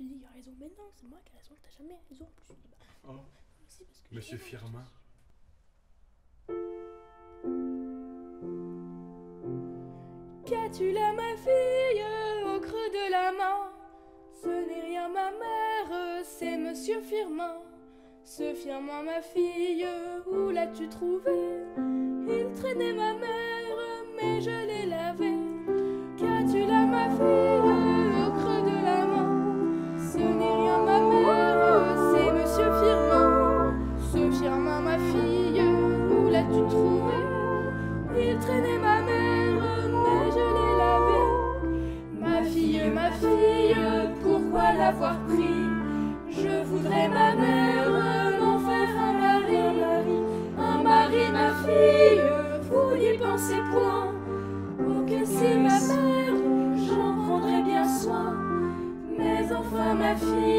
te dis, il a raison. Mais non, c'est moi qui ai raison, t'as jamais raison. En plus, je dis, bah, Oh, si, parce que Monsieur j'ai raison. Firmin. Qu'as-tu là, ma fille, au creux de la main? Ce n'est rien, ma mère, c'est Monsieur Firmin. Ce Firmin, ma fille, où l'as-tu trouvé? Il traînait ma mère, mais je l'ai lavé. Qu'as-tu là, ma fille, au creux de la main? Ce n'est rien, ma mère, c'est Monsieur Firmin. Ce Firmin, ma fille, où l'as-tu trouvé? Il traînait ma mère, mais je l'ai lavé. Ma fille, pourquoi l'avoir pris? Je voudrais, ma mère, m'en faire un mari. Un mari, ma fille, vous n'y pensez point. Oh, que si, ma mère, j'en prendrais bien soin. Mais enfin, ma fille,